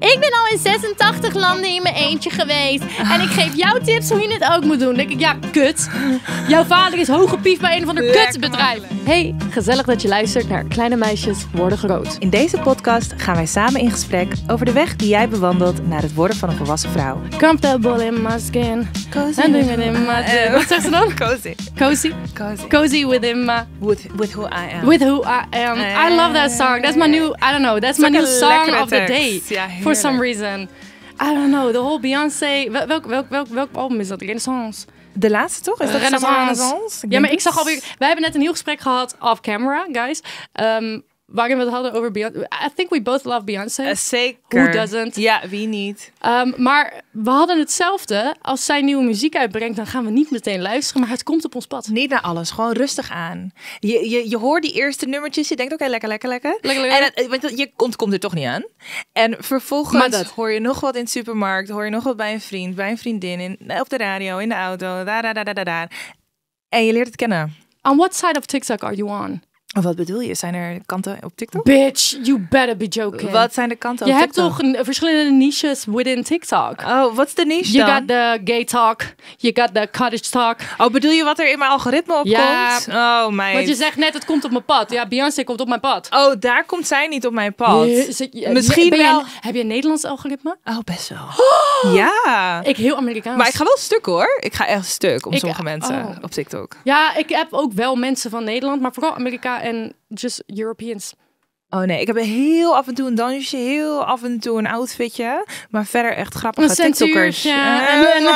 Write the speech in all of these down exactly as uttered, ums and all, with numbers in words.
Ik ben al in zesentachtig landen in mijn eentje geweest. En ik geef jou tips hoe je het ook moet doen. Dan denk ik, ja, kut. Jouw vader is hooggepiefd bij een of ander kutbedrijf. Hey, gezellig dat je luistert naar Kleine Meisjes Worden Groot. In deze podcast gaan wij samen in gesprek over de weg die jij bewandelt naar het worden van een volwassen vrouw. Comfortable in my skin. Cozy. And doing it in my... Uh, Wat zegt ze dan? Cozy. Cozy? Cozy. Cozy within my... With, with who I am. With who I am. I love that song. That's my new... I don't know. That's my new song of the day. Ja, for some reason. I don't know. The whole Beyoncé... Wel, welk, welk, welk, welk album is dat? Renaissance? De laatste toch? Is dat Renaissance? Renaissance? Ja, maar ik zag alweer... Wij hebben net een heel gesprek gehad off camera, guys. Um, waarin we het hadden over Beyoncé. I think we both love Beyoncé. Uh, zeker. Who doesn't? Ja, wie niet? Um, maar we hadden hetzelfde. Als zij nieuwe muziek uitbrengt, dan gaan we niet meteen luisteren. Maar het komt op ons pad. Niet naar alles. Gewoon rustig aan. Je, je, je hoort die eerste nummertjes. Je denkt, oké, okay, lekker, lekker, lekker. lekker, lekker. En het, want je komt, komt er toch niet aan. En vervolgens hoor je nog wat in de supermarkt. Hoor je nog wat bij een vriend, bij een vriendin. In, op de radio, in de auto. Daar, daar, daar, daar, daar. En je leert het kennen. On what side of TikTok are you on? Of wat bedoel je? Zijn er kanten op TikTok? Bitch, you better be joking. Wat zijn de kanten je op TikTok? TikTok? Je hebt toch een, verschillende niches within TikTok. Oh, wat is de niche You dan? got the gay talk. You got the cottage talk. Oh, bedoel je wat er in mijn algoritme op ja, komt? Oh, meid. Want je zegt net, het komt op mijn pad. Ja, Beyoncé komt op mijn pad. Oh, daar komt zij niet op mijn pad. Je, ze, je, Misschien ben wel. Je, heb je een Nederlands algoritme? Oh, best wel. Oh. Ja. Ik heel Amerikaans. Maar ik ga wel stuk hoor. Ik ga echt stuk om ik, sommige mensen oh. op TikTok. Ja, ik heb ook wel mensen van Nederland, maar vooral Amerika en just Europeans. Oh nee, ik heb heel af en toe een dansje, heel af en toe een outfitje, maar verder echt grappige TikTokkers. Ja, en een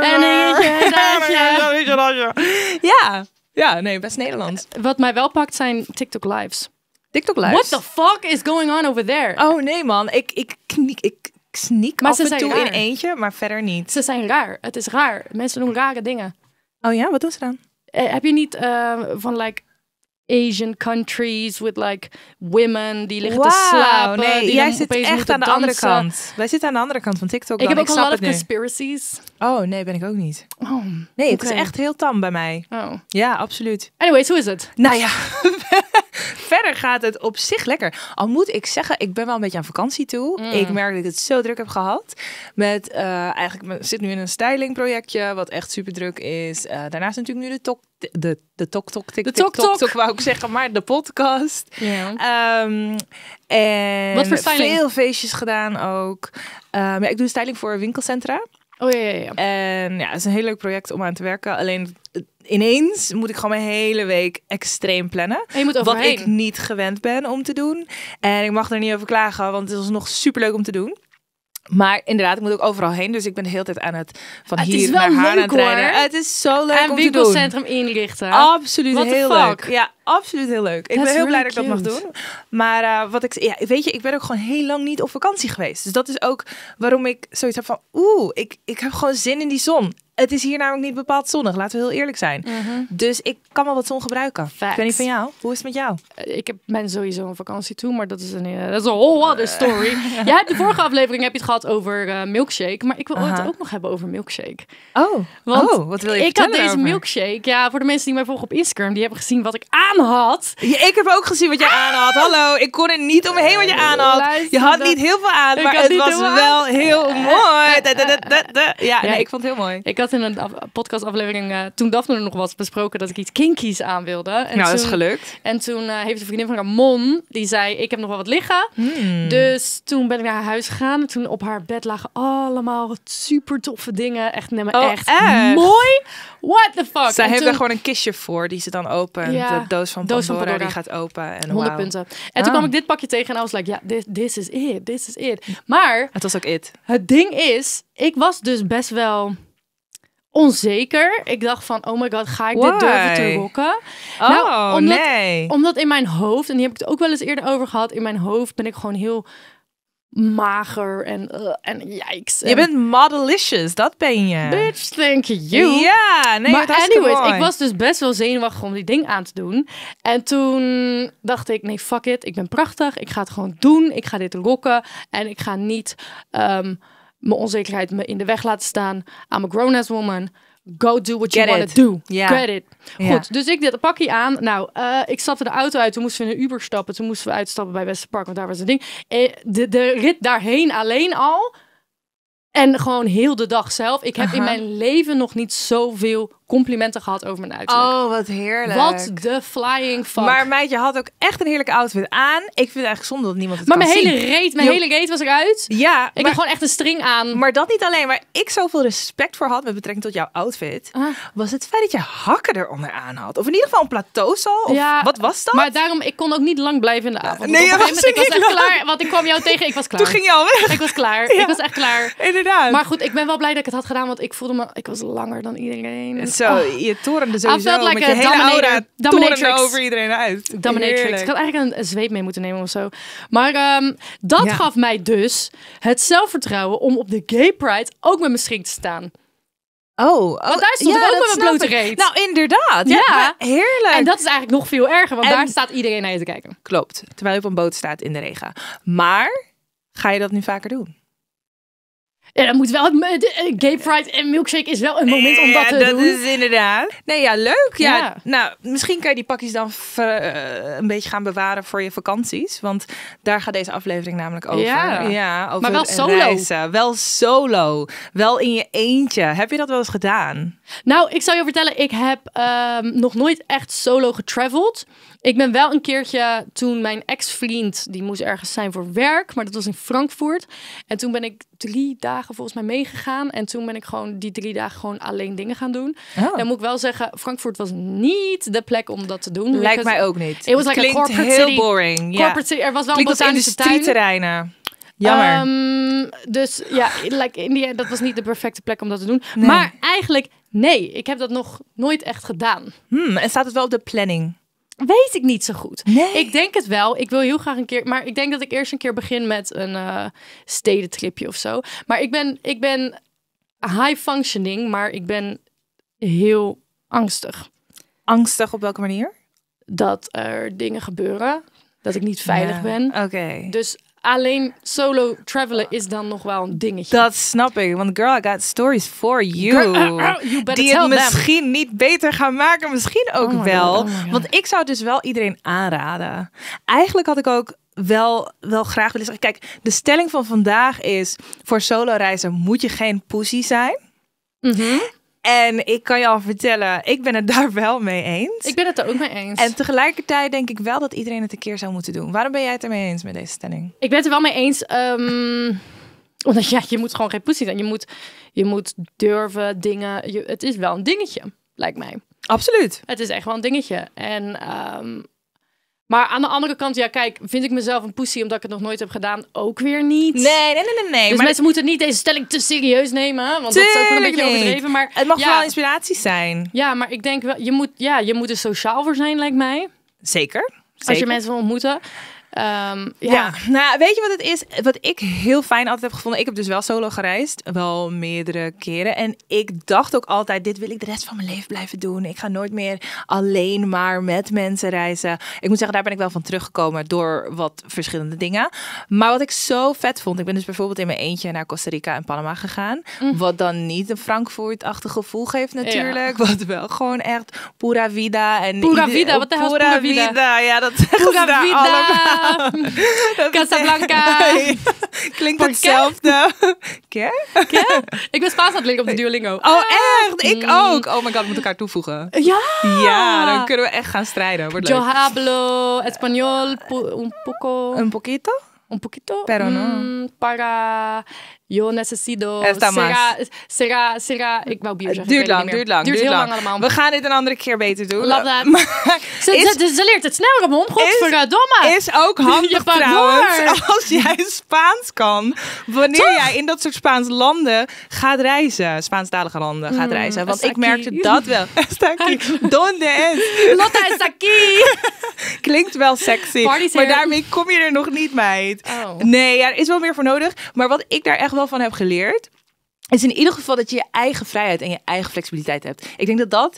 Ja, ja, nee, best Nederlands. Wat mij wel pakt zijn TikTok lives. TikTok lives. What the fuck is going on over there? Oh nee man, ik ik kniek, ik sneak maar af en toe raar. in eentje, maar verder niet. Ze zijn raar. Het is raar. Mensen doen rare dingen. Oh ja, wat doen ze dan? Uh, heb je niet uh, van like Asian countries with like women die liggen wow, te slapen? Nee, die jij zit echt aan de dansen. andere kant. Wij zitten aan de andere kant van TikTok. Ik dan. heb ook ik een lot of nu. conspiracies. Oh nee, ben ik ook niet. Oh, nee, het okay. is echt heel tam bij mij. Oh. Ja, absoluut. Anyways, hoe is het? Nou ja, verder gaat het op zich lekker. Al moet ik zeggen, ik ben wel een beetje aan vakantie toe. Mm. Ik merk dat ik het zo druk heb gehad. Met uh, eigenlijk, ik zit nu in een stylingprojectje, wat echt super druk is. Uh, daarnaast natuurlijk nu de tok, de de tok tok tik de tik tok tok tok wou ik zeggen, maar de podcast. Yeah. Um, en wat voor styling? Veel feestjes gedaan ook. Um, ja, ik doe styling voor winkelcentra. Oh ja, ja, ja. En ja, het is een heel leuk project om aan te werken. Alleen ineens moet ik gewoon mijn hele week extreem plannen. En je moet wat ik niet gewend ben om te doen. En ik mag er niet over klagen, want het is nog superleuk om te doen. Maar inderdaad, ik moet ook overal heen. Dus ik ben de hele tijd aan het van het hier naar haar aan het rijden. Hoor. Het is zo leuk en om te doen. winkelcentrum inrichten. Absoluut What heel leuk. Ja, absoluut heel leuk. Ik That's ben heel really blij dat ik cute. dat mag doen. Maar uh, wat ik, ja, weet je, ik ben ook gewoon heel lang niet op vakantie geweest. Dus dat is ook waarom ik zoiets heb van, oeh, ik, ik heb gewoon zin in die zon. Het is hier namelijk niet bepaald zonnig, laten we heel eerlijk zijn. Mm-hmm. Dus ik kan wel wat zon gebruiken. Facts. Ik weet niet van jou. Hoe is het met jou? Ik heb ben sowieso een vakantie toe, maar dat is een, uh, dat is een whole other story. Jij hebt de vorige aflevering heb je het gehad over uh, milkshake, maar ik wil Aha. het ook nog hebben over milkshake. Oh, Want oh wat wil je ik had deze over? milkshake, ja, voor de mensen die mij volgen op Instagram, die hebben gezien wat ik aan had. Ja, ik heb ook gezien wat jij aan had. Hallo, ik kon er niet omheen wat je aan had. Luister, je had dat... niet heel veel aan, ik maar het was wel aan. heel mooi. Da, da, da, da, da. Ja, ja, nee, ik, ik vond het heel mooi. Ik had in een podcastaflevering, uh, toen Daphne er nog was, besproken dat ik iets kinkies aan wilde. En nou, toen, dat is gelukt. En toen uh, heeft een vriendin van Ramon, die zei, ik heb nog wel wat liggen. Hmm. Dus toen ben ik naar haar huis gegaan. En toen op haar bed lagen allemaal super toffe dingen. Echt, nee, maar oh, echt, echt mooi. What the fuck? Zij en heeft toen, er gewoon een kistje voor die ze dan opent. Ja, de doos van doos Pandora, van Pandora. die gaat open. En honderd wow. punten. En toen Ah. kwam ik dit pakje tegen en I was like, ja, this, this is it, this is it. Maar Het was ook it. het ding is, ik was dus best wel onzeker. Ik dacht van, oh my god, ga ik Why? dit durven te rocken? Oh, nou, omdat, nee. Omdat in mijn hoofd, en die heb ik het ook wel eens eerder over gehad, in mijn hoofd ben ik gewoon heel mager en uh, en yikes. Je en, bent modelicious, dat ben je. bitch, thank you. Ja, nee, maar dat is hartstikke anyways, mooi. ik was dus best wel zenuwachtig om die ding aan te doen. En toen dacht ik, nee, fuck it. Ik ben prachtig. Ik ga het gewoon doen. Ik ga dit rocken. En ik ga niet um, mijn onzekerheid me in de weg laten staan. I'm a grown-ass woman. go do what Get you want it. to do. Ja. Get it. Ja. Goed, dus ik dit een pakje aan. Nou, uh, ik stapte de auto uit. Toen moesten we in een Uber stappen. Toen moesten we uitstappen bij Westerpark, want daar was het ding. Uh, de, de rit daarheen alleen al. En gewoon heel de dag zelf. Ik heb uh-huh. in mijn leven nog niet zoveel complimenten gehad over mijn uiterlijk. Oh, wat heerlijk. Wat de flying fuck. Maar meid, je had ook echt een heerlijke outfit aan. Ik vind het eigenlijk zonde dat niemand het maar kan mijn zien. hele reet, mijn Jo. hele reet was eruit. Ja. Ik maar, heb gewoon echt een string aan. Maar dat niet alleen. Waar ik zoveel respect voor had met betrekking tot jouw outfit, Ah. was het feit dat je hakken eronder aan had. Of in ieder geval een plateausal. Of ja, wat was dat? Maar daarom, ik kon ook niet lang blijven in de avond. Nee, op een was gegeven moment, ik was niet echt lang. klaar. Want ik kwam jou tegen, ik was klaar. Toen ging je al weg. Ik was klaar. Ja. Ik was echt klaar. Inderdaad. Maar goed, ik ben wel blij dat ik het had gedaan, want ik voelde me, ik was langer dan iedereen. Zo, oh. je torende I sowieso felt like met je a hele dominator. aura Dominatrix. torende over iedereen uit. Dominatrix. Heerlijk. Ik had eigenlijk een zweep mee moeten nemen of zo. Maar um, dat Ja. gaf mij dus het zelfvertrouwen om op de Gay Pride ook met mijn string te staan. Oh, oh, Want daar stond ja, ik ook dat met mijn snap blote ik. reet. Nou, inderdaad. Ja, Ja. maar heerlijk. En dat is eigenlijk nog veel erger, want En- daar staat iedereen naar je te kijken. Klopt, terwijl je op een boot staat in de regen. Maar, ga je dat nu vaker doen? Ja, dan moet wel het, de Gay Pride en milkshake is wel een moment om dat te dat doen. is inderdaad. Nee, ja, leuk. Ja. Ja. Nou, misschien kan je die pakjes dan ver- uh, een beetje gaan bewaren voor je vakanties. Want daar gaat deze aflevering namelijk over. Ja. Ja, over Maar wel solo. reizen. Wel solo. Wel in je eentje. Heb je dat wel eens gedaan? Nou, ik zal je vertellen, ik heb um, nog nooit echt solo getraveld. Ik ben wel een keertje, toen mijn ex-vriend, die moest ergens zijn voor werk, maar dat was in Frankfurt. En toen ben ik drie dagen volgens mij meegegaan. En toen ben ik gewoon die drie dagen gewoon alleen dingen gaan doen. Oh. Dan moet ik wel zeggen, Frankfurt was niet de plek om dat te doen. Lijkt Because mij ook niet. It was like Klinkt a corporate heel city. boring. Ja. Corporate city. Er was wel Klinkt een als botanische tuin. industrieterreinen. Jammer. Um, dus ja, like in die end, dat was niet de perfecte plek om dat te doen. Nee. Maar eigenlijk, nee, ik heb dat nog nooit echt gedaan. Hmm, en staat het wel op de planning? Weet ik niet zo goed. Nee. Ik denk het wel. Ik wil heel graag een keer... Maar ik denk dat ik eerst een keer begin met een uh, stedentripje of zo. Maar ik ben, ik ben high functioning, maar ik ben heel angstig. Angstig op welke manier? Dat er dingen gebeuren. Dat ik niet veilig Ja, ben. Oké. Okay. Dus alleen solo travelen is dan nog wel een dingetje. Dat snap ik, want girl, I got stories for you. Girl, uh, uh, you better die tell het them. misschien niet beter gaan maken, misschien ook Oh my wel. God, oh my God. Want ik zou het dus wel iedereen aanraden. Eigenlijk had ik ook wel, wel graag willen zeggen, kijk, de stelling van vandaag is, voor solo reizen moet je geen pussy zijn. Mm-hmm. En ik kan je al vertellen, ik ben het daar wel mee eens. Ik ben het er ook mee eens. En tegelijkertijd denk ik wel dat iedereen het een keer zou moeten doen. Waarom ben jij het ermee eens met deze stelling? Ik ben het er wel mee eens. Um, omdat ja, je moet gewoon geen pussy zijn. Je moet, je moet durven dingen. Je, het is wel een dingetje, lijkt mij. Absoluut. Het is echt wel een dingetje. En, um, maar aan de andere kant, ja, kijk, vind ik mezelf een pussy omdat ik het nog nooit heb gedaan? Ook weer niet. Nee, nee, nee, nee. nee. Dus maar mensen moeten niet deze stelling te serieus nemen, want dat is ook wel een beetje niet. overdreven. Maar Het mag ja, vooral inspiratie zijn. Ja, maar ik denk wel, je moet, ja, je moet er sociaal voor zijn, lijkt mij. Zeker. Als je Zeker. mensen wil ontmoeten. Um, ja. Ja, nou weet je wat het is? Wat ik heel fijn altijd heb gevonden. Ik heb dus wel solo gereisd. Wel meerdere keren. En ik dacht ook altijd, dit wil ik de rest van mijn leven blijven doen. Ik ga nooit meer alleen maar met mensen reizen. Ik moet zeggen, daar ben ik wel van teruggekomen door wat verschillende dingen. Maar wat ik zo vet vond. Ik ben dus bijvoorbeeld in mijn eentje naar Costa Rica en Panama gegaan. Mm. Wat dan niet een Frankfurt-achtig gevoel geeft natuurlijk. Ja. Wat wel gewoon echt pura vida. En pura ieder, vida, wat de hel is pura vida? vida? Ja, dat zeggen pura ze daar vida. allemaal. Casablanca. Klinkt hetzelfde. ¿Qué? ¿Qué? Ik ben Spaans aan het leren op de Duolingo. Oh, echt? Ik ook. Oh my god, we moeten elkaar toevoegen. Ja. Ja, dan kunnen we echt gaan strijden. Wordt Yo leuk. hablo español un poco. Un poquito? Un poquito. Pero no. Mm, para... Yo necesito... Esta será, será, será... Ik wou bio zeggen. Duurt ik weet lang, het niet duurt meer. lang. Duurt duurt heel lang. lang allemaal. We gaan dit een andere keer beter doen. Love that. Maar Ze, is, ze, ze leert het sneller op hond. Godverdomme. is ook handig Je pakt trouwens door. als jij Spaans kan. Wanneer Toch? jij in dat soort Spaans landen gaat reizen. Spaanstalige landen gaat Mm, reizen. Want está ik merkte aquí. dat wel. Está aquí. Donde es? Lotta is aquí. Klinkt wel sexy. Party's maar here. daarmee kom je er nog niet, meid. Oh. Nee, ja, er is wel meer voor nodig. Maar wat ik daar echt wel van heb geleerd, is in ieder geval dat je je eigen vrijheid en je eigen flexibiliteit hebt. Ik denk dat dat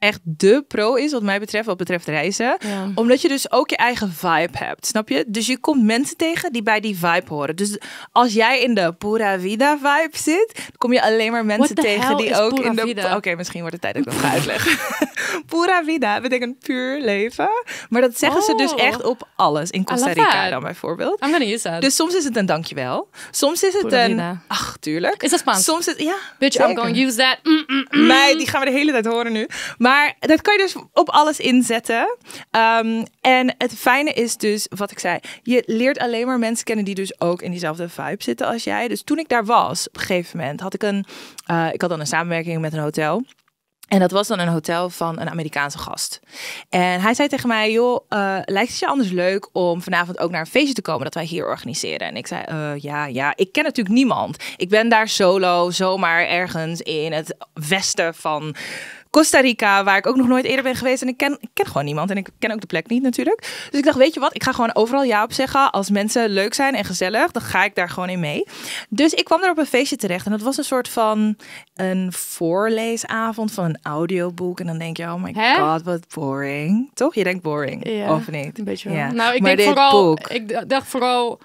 echt de pro is wat mij betreft, wat betreft reizen. Ja. Omdat je dus ook je eigen vibe hebt, snap je? Dus je komt mensen tegen die bij die vibe horen. Dus als jij in de pura vida vibe zit, dan kom je alleen maar mensen tegen die ook in de... Oké, okay, misschien wordt het tijd dat ik dat ga uitleggen. Pura vida betekent puur leven. Maar dat zeggen oh. ze dus echt op alles. In Costa Rica dan bijvoorbeeld. I'm gonna use that. Dus soms is het een dankjewel. Soms is het pura een... Vida. Ach, tuurlijk. Is dat Spaans? Soms is ja. Bitch, zeker. I'm gonna use that. Mm, mm, mm. Nee, die gaan we de hele tijd horen nu. Maar dat kan je dus op alles inzetten. Um, en het fijne is dus, wat ik zei, je leert alleen maar mensen kennen die dus ook in diezelfde vibe zitten als jij. Dus toen ik daar was, op een gegeven moment had ik een, uh, ik had dan een samenwerking met een hotel. En dat was dan een hotel van een Amerikaanse gast. En hij zei tegen mij, joh, uh, lijkt het je anders leuk om vanavond ook naar een feestje te komen dat wij hier organiseren? En ik zei, uh, ja, ja, ik ken natuurlijk niemand. Ik ben daar solo, zomaar ergens in het westen van Costa Rica, waar ik ook nog nooit eerder ben geweest. En ik ken, ik ken gewoon niemand. En ik ken ook de plek niet natuurlijk. Dus ik dacht, weet je wat? Ik ga gewoon overal ja op zeggen. Als mensen leuk zijn en gezellig, dan ga ik daar gewoon in mee. Dus ik kwam er op een feestje terecht. En dat was een soort van een voorleesavond van een audioboek. En dan denk je, oh my Hè? god, wat boring. Toch? Je denkt boring, ja, of niet? Een beetje wel. Ja. Nou, ik maar denk vooral... boek... Ik dacht vooral...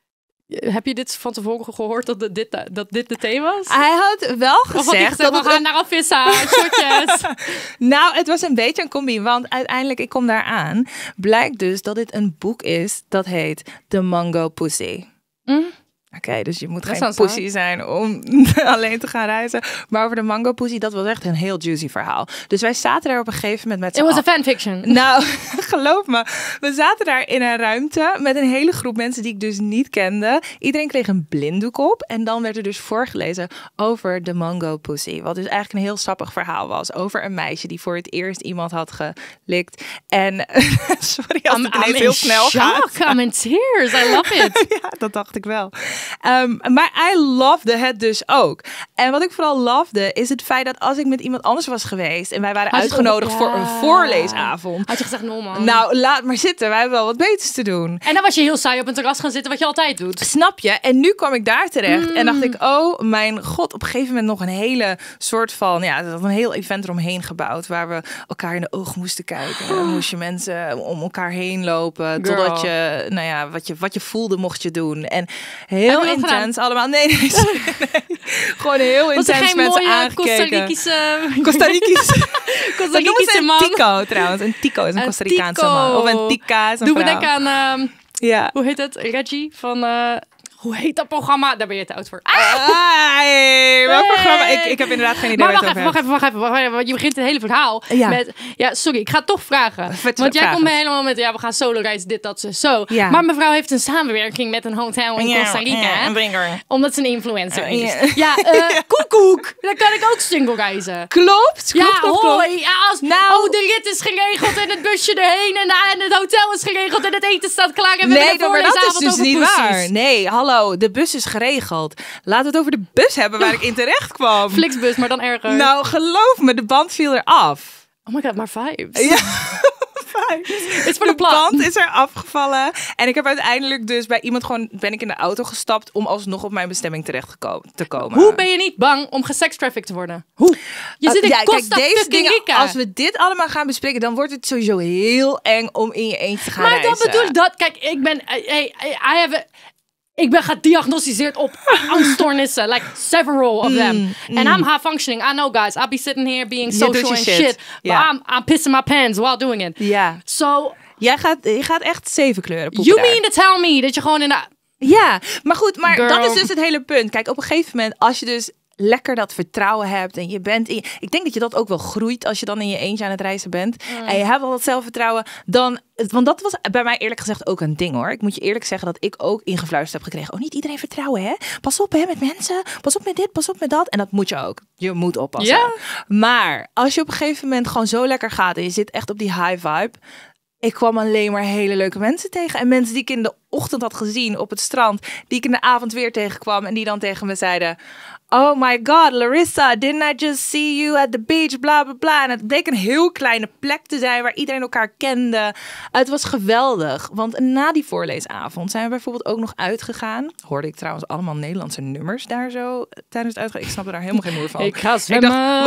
Heb je dit van tevoren gehoord dat de, dit, dat dit de thema was? Hij had wel gezegd, gezegd dat we gaan een... naar Alvissa, shotjes. Nou, het was een beetje een combi, want uiteindelijk, ik kom daar aan, blijkt dus dat dit een boek is dat heet The Mango Pussy. Mm. Oké, okay, dus je moet dat geen pussy zijn om alleen te gaan reizen. Maar over de Mango Pussy, dat was echt een heel juicy verhaal. Dus wij zaten daar op een gegeven moment met z'n It was a fanfiction. Nou, geloof me. We zaten daar in een ruimte met een hele groep mensen die ik dus niet kende. Iedereen kreeg een blinddoek op. En dan werd er dus voorgelezen over de Mango Pussy. Wat dus eigenlijk een heel sappig verhaal was. Over een meisje die voor het eerst iemand had gelikt. En sorry als I'm, het ineens heel snel shock. gaat. I'm in tears. I love it. Ja, dat dacht ik wel. Um, maar I lovede het dus ook. En wat ik vooral lovede is het feit dat als ik met iemand anders was geweest en wij waren had uitgenodigd ook, ja. voor een voorleesavond. Had je gezegd, no man. Nou, laat maar zitten. Wij hebben wel wat beters te doen. En dan was je heel saai op een terras gaan zitten, wat je altijd doet. Snap je? En nu kwam ik daar terecht mm. en dacht ik, oh mijn god, op een gegeven moment nog een hele soort van, ja, een heel event eromheen gebouwd waar we elkaar in de ogen moesten kijken. Dan moest je mensen om elkaar heen lopen, Girl. totdat je, nou ja, wat je, wat je voelde mocht je doen. En heel intens gedaan? allemaal. Nee, nee, nee. Gewoon heel intens mensen mooie aangekeken. Costa Richische... Costa Richische... Costa Richische man. Een tico trouwens. Een tico is een, een Costa Ricaanse man. Of een tica is een Doe vrouw. me denken aan... Um, ja. Hoe heet het? Reggie van... Uh, hoe heet dat programma? Daar ben je te oud voor. Ah! Hey, welk hey. programma? Ik, ik heb inderdaad geen idee. Maar wacht even, wacht even, wacht even, wacht even. Want je begint het hele verhaal ja. met... Ja, sorry, ik ga het toch vragen. Vet want jij komt me helemaal met... Ja, we gaan solo reizen, dit, dat, zo. Ja. Maar mevrouw heeft een samenwerking met een hotel in Costa Rica. Ja, ja, omdat ze een influencer is. Ja, ja uh, koekoek. Dan kan ik ook single reizen. Klopt. Ja, klopt, klopt, hoi. klopt. Ja, als, nou, oh, de rit is geregeld en het busje erheen en, en het hotel is geregeld en het eten staat klaar. En we nee, hebben maar dat is dus niet pussies. waar. Nee, hallo. De bus is geregeld. Laten we het over de bus hebben waar ik in terecht kwam. Flixbus, maar dan erger. Nou, geloof me, de band viel eraf. Oh my god, maar vibes. Ja. Is voor de, de band is er afgevallen. En ik heb uiteindelijk dus bij iemand gewoon... ben ik in de auto gestapt om alsnog op mijn bestemming terecht te komen. Hoe ben je niet bang om gesex-trafficked te worden? Hoe? Je uh, zit in ja, Costa kijk, deze dingen, Rica. Als we dit allemaal gaan bespreken... dan wordt het sowieso heel eng om in je eentje te gaan maar reizen. Maar dat bedoel ik dat. Kijk, ik ben... Hey, I have a, Ik ben gediagnosticeerd op angststoornissen. Like several of them. Mm, mm. And I'm high functioning. I know, guys. I'll be sitting here being social and shit. shit yeah. But I'm, I'm pissing my pants while doing it. Ja. Yeah. So, Jij gaat, je gaat echt zeven kleuren poepen You daar. mean to tell me dat je gewoon in de... Ja, maar goed. Maar Girl. dat is dus het hele punt. Kijk, op een gegeven moment, als je dus... lekker dat vertrouwen hebt en je bent in, ik denk dat je dat ook wel groeit als je dan in je eentje aan het reizen bent mm. en je hebt al dat zelfvertrouwen, dan, want dat was bij mij eerlijk gezegd ook een ding hoor. Ik moet je eerlijk zeggen dat ik ook ingefluisterd heb gekregen, oh niet iedereen vertrouwen hè, pas op hè met mensen, pas op met dit, pas op met dat en dat moet je ook. Je moet oppassen. Yeah. Maar als je op een gegeven moment gewoon zo lekker gaat en je zit echt op die high vibe, ik kwam alleen maar hele leuke mensen tegen en mensen die ik in de ochtend had gezien op het strand, die ik in de avond weer tegenkwam en die dan tegen me zeiden: oh my god, Larissa, didn't I just see you at the beach, bla bla bla. En het bleek een heel kleine plek te zijn waar iedereen elkaar kende. Het was geweldig, want na die voorleesavond zijn we bijvoorbeeld ook nog uitgegaan. Hoorde ik trouwens allemaal Nederlandse nummers daar zo tijdens het uitgaan. Ik snapte daar helemaal geen moer van. Ik ga zwemmen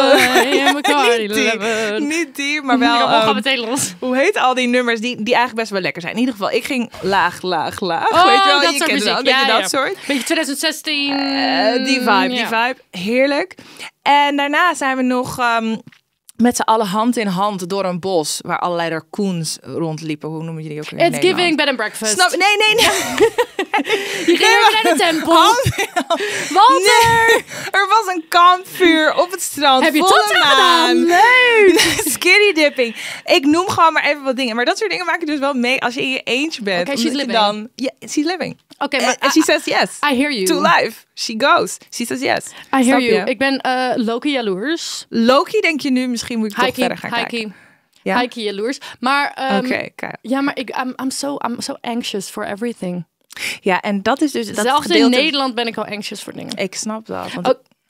in elkaar. niet, die, niet die, maar wel... Ja, gaan um, meteen los. Hoe heet al die nummers die, die eigenlijk best wel lekker zijn? In ieder geval, ik ging laag, laag, laag. Oh, weet je wel, dat je soort kent muziek. wel, Ja, je ja. dat soort. Beetje twintig zestien. Uh, die vibe, die ja. vibe. Heerlijk. En daarna zijn we nog um, met z'n allen hand in hand door een bos waar allerlei raccoons rondliepen. Hoe noemen je die ook weer in It's Nederland? giving bed and breakfast. Snap, nee, nee, nee. Je ging even naar de tempel. Hand in hand. Walter! Nee, er was een kampvuur op het strand. Heb je volle dat maan. gedaan? Leuk! Skinny dipping. Ik noem gewoon maar even wat dingen. Maar dat soort dingen maak je dus wel mee als je in je eentje bent. Okay, she's Omdat je living. Dan, yeah, she's living. Oké, okay, And maar she says yes. I hear you. To life. She goes. She says yes. I hear Snap you. je? Ik ben uh, Loki jaloers. Loki denk je nu, misschien moet ik toch Heike, verder gaan Heike. kijken. Ja? Heike jaloers. Maar um, Oké, okay, kijk. ja, maar ik, I'm, I'm, so, I'm so anxious for everything. Ja, en dat is dus... Dat Zelfs gedeelte... in Nederland ben ik al anxious voor dingen. Ik snap dat. Want Oh.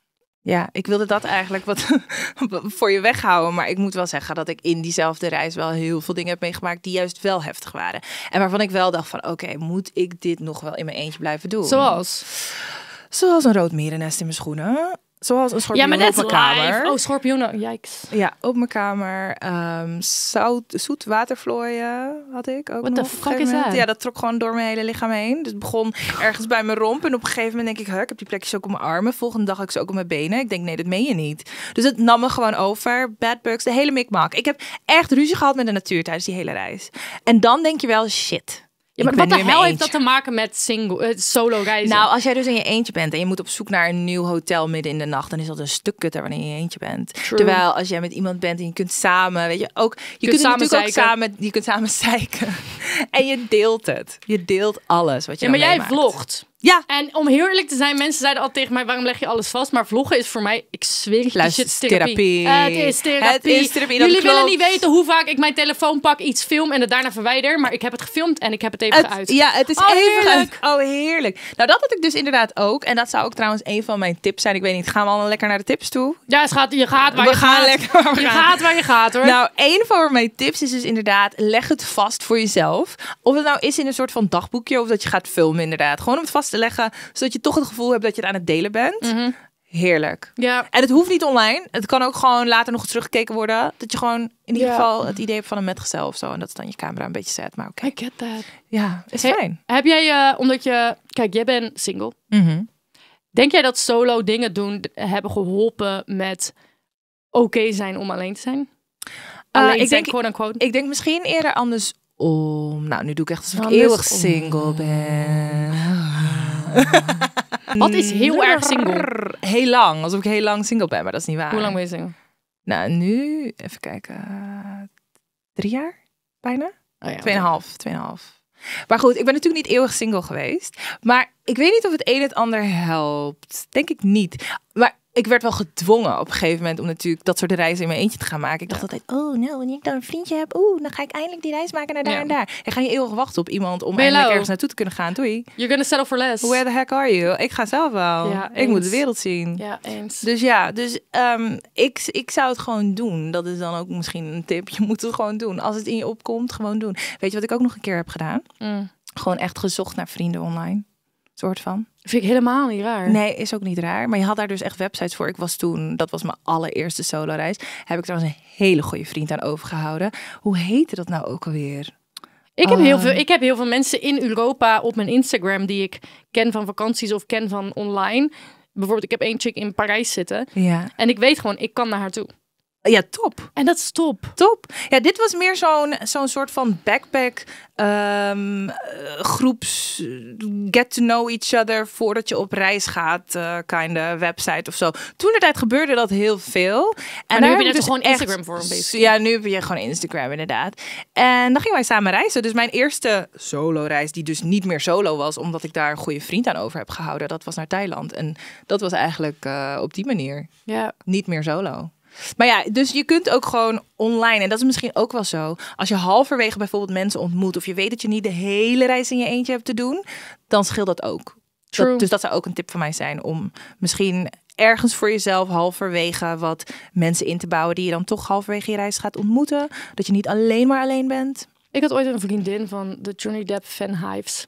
ja, ik wilde dat eigenlijk wat voor je weghouden. Maar ik moet wel zeggen dat ik in diezelfde reis wel heel veel dingen heb meegemaakt die juist wel heftig waren. En waarvan ik wel dacht van, oké, okay, moet ik dit nog wel in mijn eentje blijven doen? Zoals? Zoals een rood mierennest in mijn schoenen. Zoals een schorpioen ja, maar op mijn kamer. live. Oh, schorpioenen. Yikes. Ja, op mijn kamer. Um, zout, zoet watervlooien had ik ook What nog. the op een fuck gegeven is moment. that? Ja, dat trok gewoon door mijn hele lichaam heen. Dus het begon ergens bij mijn romp. En op een gegeven moment denk ik, huh, ik heb die plekjes ook op mijn armen. Volgende dag had ik ze ook op mijn benen. Ik denk, nee, dat meen je niet. Dus het nam me gewoon over. Bad bugs, de hele mikmak. Ik heb echt ruzie gehad met de natuur tijdens die hele reis. En dan denk je wel, shit. Ja, maar Ik ben wat nu de in mijn hel heeft dat eentje. te maken met single, uh, solo reizen? Nou, als jij dus in je eentje bent en je moet op zoek naar een nieuw hotel midden in de nacht, dan is dat een stuk kutter wanneer je in je eentje bent. True. Terwijl als jij met iemand bent en je kunt samen, weet je, ook je, kunt, samen natuurlijk ook zeiken. samen, je kunt samen zeiken en je deelt het. Je deelt alles wat je ja, maar dan jij meemaakt. vlogt. Ja. En om heel eerlijk te zijn, mensen zeiden altijd tegen mij, waarom leg je alles vast? Maar vloggen is voor mij, ik zweer het je, Luister, shit, is therapie. therapie. Het is therapie. Het is therapie, dat Jullie willen klopt. niet weten hoe vaak ik mijn telefoon pak, iets film en het daarna verwijder. Maar ik heb het gefilmd en ik heb het even Het, geuit. ja, het is Oh, even heerlijk. uit. Oh, heerlijk. Nou, dat had ik dus inderdaad ook. En dat zou ook trouwens een van mijn tips zijn. Ik weet niet, gaan we al lekker naar de tips toe? Ja, het gaat, je gaat waar We je gaan gaat. lekker waar we je gaan. gaat waar je gaat, hoor. Nou, een van mijn tips is dus inderdaad, leg het vast voor jezelf. Of het nou is in een soort van dagboekje of dat je gaat filmen inderdaad. Gewoon om het vast te leggen, zodat je toch het gevoel hebt dat je het aan het delen bent. Mm-hmm. Heerlijk. Ja. En het hoeft niet online. Het kan ook gewoon later nog eens teruggekeken worden. Dat je gewoon in ieder Ja. geval het idee hebt van een metgezel of zo. En dat is dan je camera een beetje zet. Maar oké. I get that. Ja, is Hey, fijn. Heb jij, uh, omdat je... Kijk, jij bent single. Mhm. Denk jij dat solo dingen doen d- hebben geholpen met oké zijn om alleen te zijn? Alleen ik zijn, denk- quote unquote. Ik denk misschien eerder andersom. Nou, nu doe ik echt alsof ik Andersom. eeuwig single ben. Wat is heel erg single? Heel lang. Alsof ik heel lang single ben, maar dat is niet waar. Hoe lang ben je single? Nou, nu, even kijken. Drie jaar? Bijna? Oh ja, Tweeënhalf, tweeënhalf. Maar goed, ik ben natuurlijk niet eeuwig single geweest. Maar ik weet niet of het een het ander helpt. Denk ik niet. Maar ik werd wel gedwongen op een gegeven moment om natuurlijk dat soort reizen in mijn eentje te gaan maken. Ik dacht altijd, oh nou, wanneer ik dan een vriendje heb, oeh, dan ga ik eindelijk die reis maken naar daar Ja. en daar. En ga je eeuwig wachten op iemand om Ben je eindelijk lauw? ergens naartoe te kunnen gaan. Doei. You're gonna settle for less. Where the heck are you? Ik ga zelf wel. Ja, ik moet eens. de wereld zien. Ja, eens. Dus ja, dus um, ik, ik zou het gewoon doen. Dat is dan ook misschien een tip. Je moet het gewoon doen. Als het in je opkomt, gewoon doen. Weet je wat ik ook nog een keer heb gedaan? Mm. Gewoon echt gezocht naar vrienden online. Soort van. Vind ik helemaal niet raar. Nee, is ook niet raar. Maar je had daar dus echt websites voor. Ik was toen, dat was mijn allereerste solo-reis. Heb ik trouwens een hele goede vriend aan overgehouden. Hoe heette dat nou ook alweer? Ik heb, Ah. heel veel, ik heb heel veel mensen in Europa op mijn Instagram die ik ken van vakanties of ken van online. Bijvoorbeeld, ik heb één chick in Parijs zitten. Ja. En ik weet gewoon, ik kan naar haar toe. Ja, top. En dat is top. Top. Ja, dit was meer zo'n zo'n soort van backpack um, groeps get to know each other voordat je op reis gaat, uh, kinda website of zo. Toen de tijd gebeurde dat heel veel. En nu daar heb je ik net dus gewoon echt- Instagram voor een beetje. Ja, nu heb je gewoon Instagram inderdaad. En dan gingen wij samen reizen. Dus mijn eerste solo reis, die dus niet meer solo was, omdat ik daar een goede vriend aan over heb gehouden, dat was naar Thailand. En dat was eigenlijk uh, op die manier Ja. niet meer solo. Maar ja, dus je kunt ook gewoon online, en dat is misschien ook wel zo, als je halverwege bijvoorbeeld mensen ontmoet, of je weet dat je niet de hele reis in je eentje hebt te doen, dan scheelt dat ook. Dat, dus dat zou ook een tip van mij zijn om misschien ergens voor jezelf halverwege wat mensen in te bouwen die je dan toch halverwege je reis gaat ontmoeten. Dat je niet alleen maar alleen bent. Ik had ooit een vriendin van de Johnny Depp fanhives.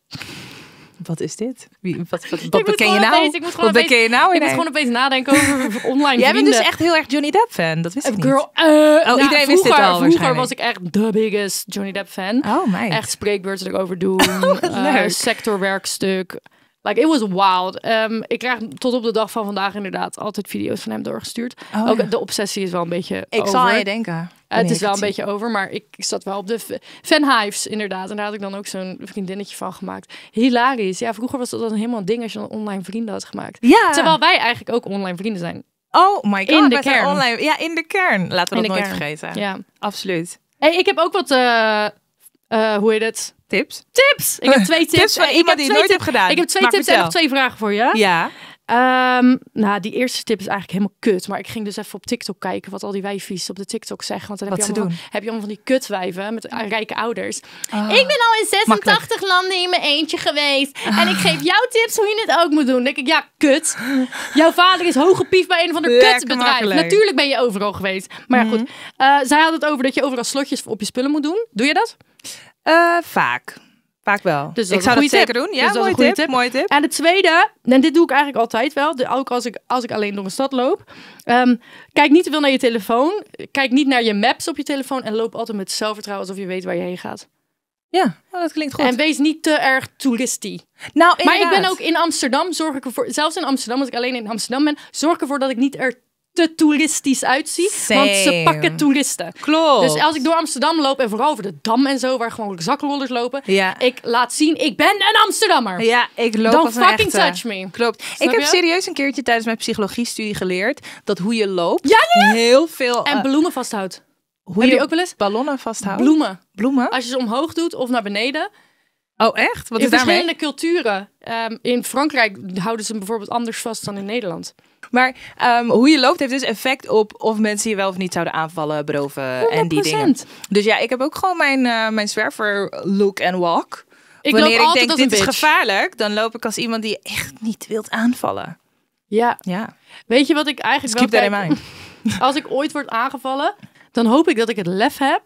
Wat is dit? Wie, wat wat, wat Ik moet beken je gewoon nou? opeens- ik moet gewoon Wat beken opeens- je nou? Ik in moet een- gewoon opeens nadenken over online Jij bent vrienden. dus echt heel erg Johnny Depp fan. Dat wist ik niet. Girl, uh, nou, iedereen wist dit vroeger, al Vroeger waarschijnlijk. was ik echt de biggest Johnny Depp fan. Oh, meid. Echt spreekbeurten erover doen. wat uh, leuk. sectorwerkstuk. Like, it was wild. Um, ik krijg tot op de dag van vandaag inderdaad altijd video's van hem doorgestuurd. Oh, Ook ja. de obsessie is wel een beetje Ik over. zal aan je denken. Uh, wanneer het is ik wel een zie. beetje over, maar ik, ik zat wel op de f- fanhives inderdaad. En daar had ik dan ook zo'n vriendinnetje van gemaakt. Hilarisch. Ja, vroeger was dat dan helemaal een ding als je dan online vrienden had gemaakt. Ja. Terwijl wij eigenlijk ook online vrienden zijn. Oh my god. In de wij zijn kern. Online. Ja, in de kern. Laten we In dat de nooit kern. vergeten. Ja. Absoluut. Hey, ik heb ook wat, uh, uh, hoe heet het? Tips? Tips! Ik heb twee tips. Tips van Ik iemand heb die het twee nooit tip- heeft gedaan. Ik heb twee Maar tips en vertel. nog twee vragen voor je. Ja. Ehm, nou, die eerste tip is eigenlijk helemaal kut. Maar ik ging dus even op TikTok kijken wat al die wijfies op de TikTok zeggen. Want dan heb Wat je, ze allemaal doen. van, heb je allemaal van die kutwijven met uh, rijke ouders. Oh. Ik ben al in zesentachtig landen in mijn eentje geweest. En ik geef jou tips hoe je het ook moet doen. Dan denk ik, ja, kut. Jouw vader is hoge pief bij een of ander Lekker kutbedrijf. makkelijk. Natuurlijk ben je overal geweest. Maar ja, goed. Uh, zij had het over dat je overal slotjes op je spullen moet doen. Doe je dat? Uh, vaak. Vaak wel. Dus dat ik is een zou dat goede zeker tip. doen. Dus Ja, dat is mooi een goede tip. tip. Mooi tip. En de tweede, en dit doe ik eigenlijk altijd wel, de, ook als ik, als ik alleen door een stad loop. Um, kijk niet te veel naar je telefoon. Kijk niet naar je maps op je telefoon. En loop altijd met zelfvertrouwen alsof je weet waar je heen gaat. Ja, oh, dat klinkt goed. En wees niet te erg toeristisch. nou, Maar ik ben inderdaad. ook in Amsterdam, zorg ik ervoor, zelfs in Amsterdam, als ik alleen in Amsterdam ben, zorg ik ervoor dat ik niet er te toeristisch uitzie. Want ze Same. pakken toeristen. Klopt. Dus als ik door Amsterdam loop en vooral over de Dam en zo, waar gewoon zakkenrollers lopen, Ja. ik laat zien, ik ben een Amsterdammer. Ja, ik loop Don't als een fucking echte. touch me. Klopt. Snap ik heb je? serieus een keertje tijdens mijn psychologie-studie geleerd dat hoe je loopt Ja, ja. heel veel En eh, bloemen vasthoudt. hoe Heb je die ook wel eens? ballonnen vasthoudt. Bloemen. Bloemen? Als je ze omhoog doet of naar beneden. Oh, echt? Wat in is daarmee? verschillende culturen. Um, in Frankrijk houden ze hem bijvoorbeeld anders vast dan in Nederland. Maar um, hoe je loopt heeft dus effect op of mensen je wel of niet zouden aanvallen, beroven en die dingen. honderd procent. Dus ja, ik heb ook gewoon mijn, uh, mijn zwerver look and walk. Ik Wanneer loop ik altijd denk als dit een is bitch. gevaarlijk, dan loop ik als iemand die je echt niet wilt aanvallen. Ja. Ja. Weet je wat ik eigenlijk Dus keep wel that in kijk- mind. Als ik ooit word aangevallen, dan hoop ik dat ik het lef heb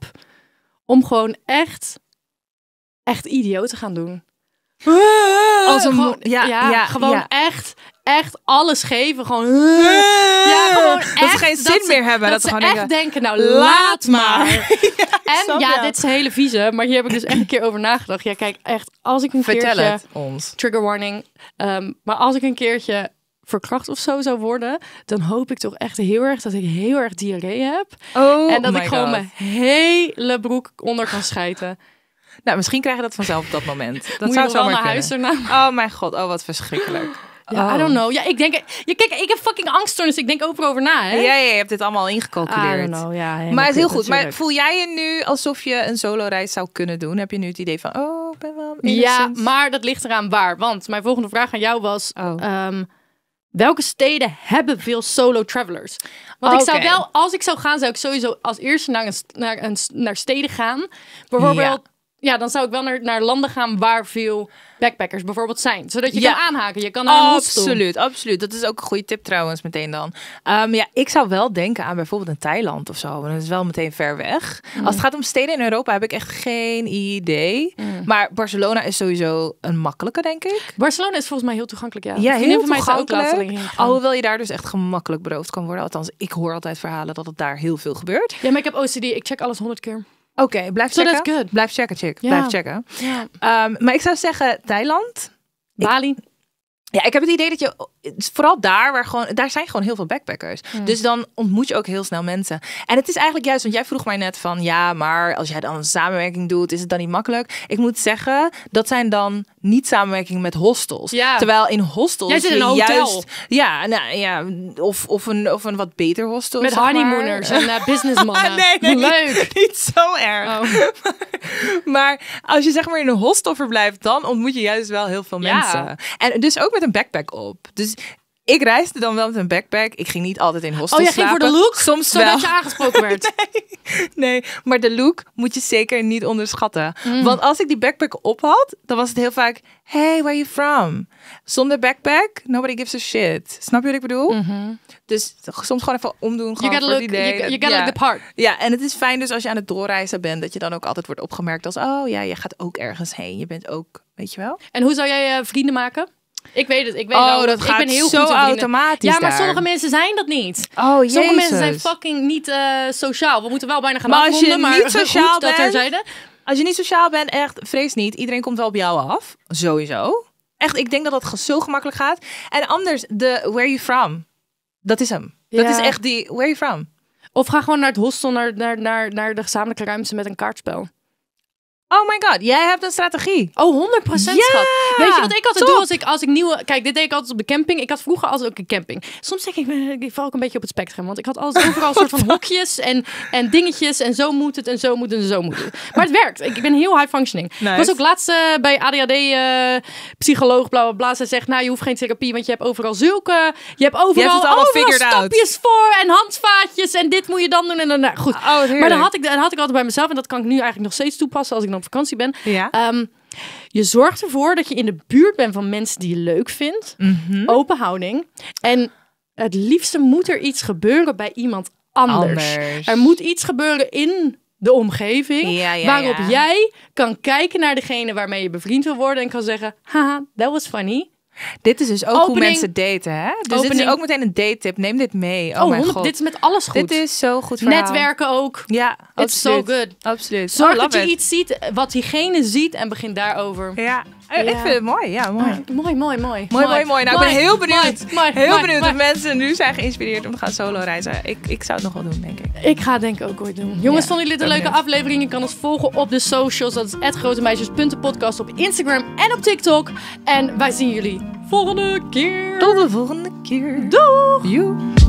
om gewoon echt, echt idioot te gaan doen. Als een mo- Gewoon- ja, ja, gewoon ja. echt, echt alles geven. Gewoon, ja, gewoon echt. Dat ze geen zin ze- meer hebben. Dat, Dat ze ze gewoon echt denken, denken, nou laat maar. En snap ja, je. dit is een hele vieze, maar hier heb ik dus echt een keer over nagedacht. Ja, kijk, echt, als ik een Vertel keertje... het ons. Trigger warning. Um, maar als ik een keertje verkracht of zo zou worden, dan hoop ik toch echt heel erg dat ik heel erg diarree heb. Oh en dat my ik gewoon God. mijn hele broek onder kan schijten. Nou, misschien krijg je dat vanzelf op dat moment. Dat Moet zou je nog wel zomaar naar kunnen. huis daarna? Oh mijn god, oh wat verschrikkelijk. Ja, Oh. I don't know. Ja, ik denk, ja, kijk, ik heb fucking angststoornis. Ik denk overal over na, hè? Ja, ja, je hebt dit allemaal I ingecalculeerd. don't know, ja. helemaal Maar het is heel kut goed. Maar natuurlijk. voel jij je nu alsof je een solo-reis zou kunnen doen? Heb je nu het idee van, oh, ik ben wel Ja, enigszins- maar dat ligt eraan waar. Want mijn volgende vraag aan jou was... Oh. ehm, welke steden hebben veel solo travelers? Want ik zou Oké. wel, als ik zou gaan, zou ik sowieso als eerste naar, een, st- naar, een, st- naar steden gaan. Bijvoorbeeld, ja. dan zou ik wel naar, naar landen gaan waar veel backpackers bijvoorbeeld zijn. Zodat je Ja. kan aanhaken. Je kan naar een hostel. Absoluut, absoluut. Dat is ook een goede tip trouwens meteen dan. Um, ja, ik zou wel denken aan bijvoorbeeld een Thailand of zo. En dat is wel meteen ver weg. Mm. Als het gaat om steden in Europa heb ik echt geen idee. Mm. Maar Barcelona is sowieso een makkelijke, denk ik. Barcelona is volgens mij heel toegankelijk, ja. Ja, Een vriendin heel van mij is er ook laatst toegankelijk. alleen heen gegaan. Alhoewel je daar dus echt gemakkelijk beroofd kan worden. Althans, ik hoor altijd verhalen dat het daar heel veel gebeurt. Ja, maar ik heb O C D. Ik check alles honderd keer. Oké, blijf So checken. that's good. Blijf checken, chick. Ja. Blijf checken. Ja. Um, maar ik zou zeggen Thailand. Bali. Ja, ik heb het idee dat je vooral daar waar gewoon daar zijn gewoon heel veel backpackers. Mm. Dus dan ontmoet je ook heel snel mensen. En het is eigenlijk juist, want jij vroeg mij net van ja, maar als jij dan een samenwerking doet, is het dan niet makkelijk? Ik moet zeggen, dat zijn dan niet samenwerkingen met hostels. Ja. Terwijl in hostels Jij zit in je een hotel. juist ja, nou ja, of of een of een wat beter hostel Met zeg maar. honeymooners en uh, businessmannen. nee, nee, Leuk. Niet, niet zo erg. Oh. Maar als je zeg maar in een hostel verblijft, dan ontmoet je juist wel heel veel Ja. mensen. En dus ook met een backpack op. Dus ik reisde dan wel met een backpack. Ik ging niet altijd in hostels Oh, jij ging slapen. voor de look? Soms Zodat wel. je aangesproken werd. Nee, nee, maar de look moet je zeker niet onderschatten. Mm. Want als ik die backpack op had, dan was het heel vaak... Hey, where are you from? Zonder backpack, nobody gives a shit. Snap je wat ik bedoel? Mm-hmm. Dus soms gewoon even omdoen. Gewoon You gotta voor look, het idee. you, you dat- gotta ja. look the part. Ja, en het is fijn dus als je aan het doorreizen bent... dat je dan ook altijd wordt opgemerkt als... oh ja, je gaat ook ergens heen. Je bent ook, weet je wel? En hoe zou jij uh, vrienden maken? Ik weet het. Ik weet Oh, wel, dat ik gaat ben heel zo goed in vrienden. automatisch Ja, maar daar. sommige mensen zijn dat niet. Oh, jezus. Sommige mensen zijn fucking niet uh, sociaal. We moeten wel bijna gaan Maar als je afronden, maar niet sociaal goed dat bent- terzijde. Als je niet sociaal bent, echt, vrees niet. Iedereen komt wel op jou af. Sowieso. Echt, ik denk dat dat ge- zo gemakkelijk gaat. En anders, de where you from. Dat is hem. Dat Ja. is echt die where you from. Of ga gewoon naar het hostel, naar, naar, naar, naar de gezamenlijke ruimte met een kaartspel. Oh my god, jij hebt een strategie. Oh, honderd procent Ja, schat. Weet je wat ik altijd top. doe als ik, als ik nieuwe... Kijk, dit deed ik altijd op de camping. Ik had vroeger altijd ook een camping. Soms denk ik, ik val ook een beetje op het spectrum. Want ik had altijd overal een soort van hokjes en, en dingetjes. En zo moet het en zo moet het en zo moet het. Maar het werkt. Ik ben heel high functioning. Nice. Ik was ook laatst uh, bij A D H D-psycholoog, bla bla bla. Zij zegt, nou, je hoeft geen therapie, want je hebt overal zulke... Je hebt overal, Je hebt het allemaal overal figured out. stapjes voor en handvaatjes. En dit moet je dan doen. En dan, nou, goed. Oh, heerlijk. Maar dan had, ik, dan had ik altijd bij mezelf. En dat kan ik nu eigenlijk nog steeds toepassen als ik dan op vakantie ben. Ja. Um, je zorgt ervoor dat je in de buurt bent van mensen die je leuk vindt. Mhm. Open houding. En het liefste moet er iets gebeuren bij iemand anders. Anders. Er moet iets gebeuren in de omgeving. Ja, ja, waarop ja. jij kan kijken naar degene waarmee je bevriend wil worden. En kan zeggen, haha, that was funny. Dit is dus ook hoe Opening- mensen daten, hè? Dus dit Opening- is ook meteen een date tip. Neem dit mee. Oh, Oh, mijn honderd, god. dit is met alles goed. Dit is zo goed verhaal. Netwerken ook. Ja, It's so absoluut. good. Absoluut. Zorg Oh, dat je love it. iets ziet wat diegene ziet en begin daarover. Ja. Ik Ja. vind het mooi. Ja, mooi. Ah, mooi, mooi, mooi. Mooi, mooi, mooi. Nou, ik ben heel benieuwd. Mooi, mooi, Heel mooi, benieuwd mooi. of mensen nu zijn geïnspireerd om te gaan solo reizen. Ik, ik zou het nog wel doen, denk ik. Ik ga het denk ik ook ooit doen. Jongens, Ja, vonden jullie dit een ook leuke niet. aflevering? Je kan ons volgen op de socials. Dat is at grotemeisjes punt podcast op Instagram en op TikTok. En wij zien jullie volgende keer. Tot de volgende keer. Doeg! Joe.